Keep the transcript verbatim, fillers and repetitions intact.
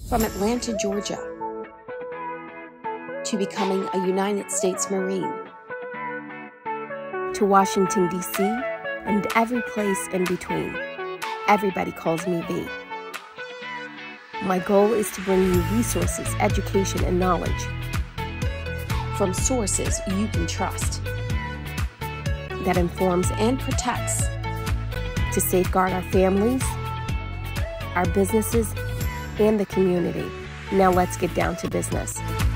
From Atlanta, Georgia, to becoming a United States Marine, to Washington, D C, and every place in between, everybody calls me V. My goal is to bring you resources, education, and knowledge from sources you can trust that informs and protects to safeguard our families, our businesses, and the community. Now let's get down to business.